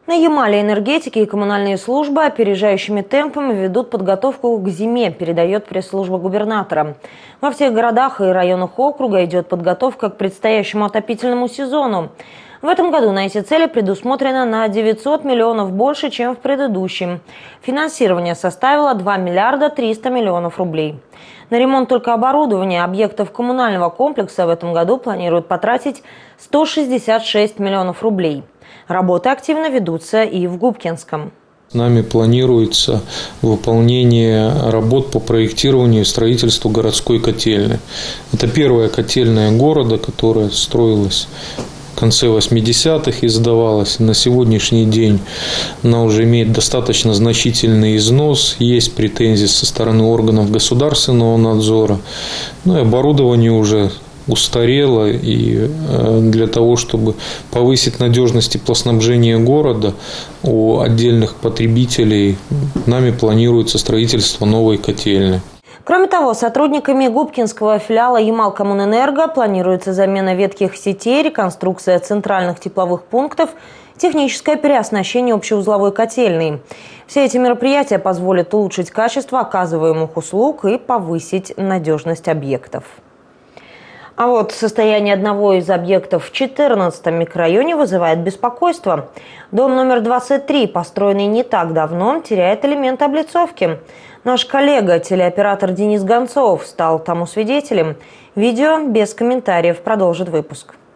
На Ямале энергетики и коммунальные службы опережающими темпами ведут подготовку к зиме, передает пресс-служба губернатора. Во всех городах и районах округа идет подготовка к предстоящему отопительному сезону. В этом году на эти цели предусмотрено на 900 миллионов больше, чем в предыдущем. Финансирование составило 2 миллиарда 300 миллионов рублей. На ремонт только оборудования объектов коммунального комплекса в этом году планируют потратить 166 миллионов рублей. Работы активно ведутся и в Губкинском. Нами планируется выполнение работ по проектированию и строительству городской котельной. Это первая котельная города, которая строилась в конце 80-х и сдавалась. На сегодняшний день она уже имеет достаточно значительный износ, есть претензии со стороны органов государственного надзора, и оборудование уже устарело, и для того, чтобы повысить надежность теплоснабжения города у отдельных потребителей, нами планируется строительство новой котельной. Кроме того, сотрудниками Губкинского филиала Ямал-Коммунэнерго планируется замена ветхих сетей, реконструкция центральных тепловых пунктов, техническое переоснащение общеузловой котельной. Все эти мероприятия позволят улучшить качество оказываемых услуг и повысить надежность объектов. А вот состояние одного из объектов в 14-м микрорайоне вызывает беспокойство. Дом номер 23, построенный не так давно, теряет элементы облицовки. Наш коллега, телеоператор Денис Гонцов, стал тому свидетелем. Видео без комментариев продолжит выпуск.